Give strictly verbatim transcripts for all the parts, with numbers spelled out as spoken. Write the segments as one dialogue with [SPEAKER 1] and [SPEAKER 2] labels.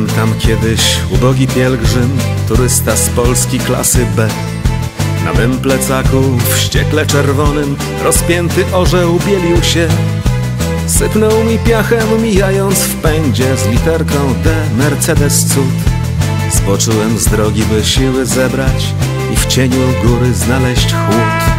[SPEAKER 1] Byłem tam kiedyś, ubogi pielgrzym, turysta z Polski klasy B. Na mym plecaku, wściekle czerwonym, rozpięty orzeł bielił się. Sypnął mi piachem, mijając w pędzie z literką D, Mercedes cud. Zboczyłem z drogi, by siły zebrać i w cieniu góry znaleźć chłód.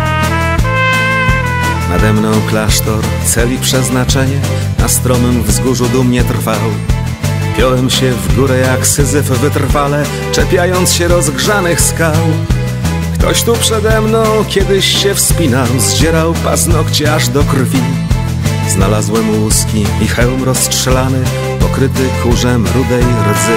[SPEAKER 1] Nade mną klasztor, cel i przeznaczenie, na stromym wzgórzu dumnie trwał. Piąłem się w górę jak Syzyf wytrwale, czepiając się rozgrzanych skał. Ktoś tu przede mną kiedyś się wspinał, zdzierał paznokcie aż do krwi. Znalazłem łuski i hełm rozstrzelany, pokryty kurzem rudej rdzy.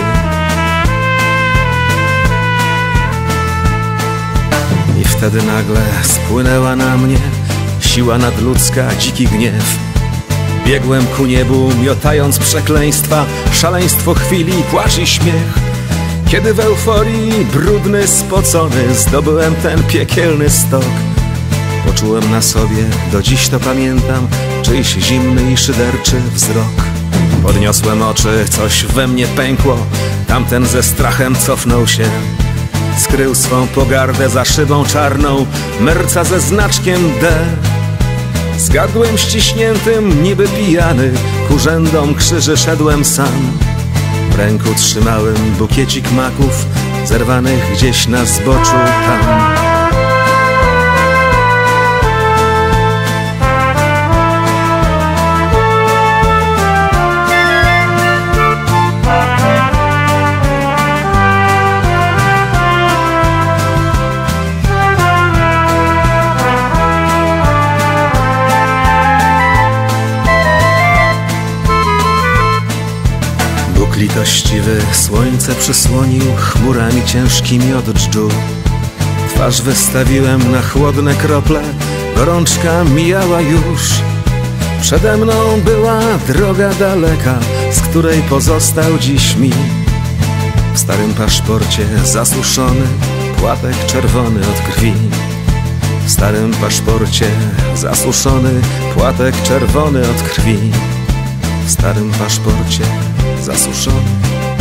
[SPEAKER 1] I wtedy nagle spłynęła na mnie siła nadludzka, dziki gniew. Biegłem ku niebu, miotając przekleństwa, szaleństwo chwili, płacz i śmiech. Kiedy w euforii, brudny, spocony, zdobyłem ten piekielny stok. Poczułem na sobie, do dziś to pamiętam, czyjś zimny i szyderczy wzrok. Podniosłem oczy, coś we mnie pękło, tamten ze strachem cofnął się. Skrył swą pogardę za szybą czarną, merca ze znaczkiem D. Zgadłem ściśniętym, niby pijany, ku rzędom krzyży szedłem sam. W ręku trzymałem bukiecik maków, zerwanych gdzieś na zboczu tam. Bóg litościwy słońce przysłonił chmurami ciężkimi od dżdżu. Twarz wystawiłem na chłodne krople, gorączka mijała już. Przede mną była droga daleka, z której pozostał dziś mi. W starym paszporcie zasuszony, płatek czerwony od krwi. W starym paszporcie zasuszony, płatek czerwony od krwi. W starym paszporcie zasuszony,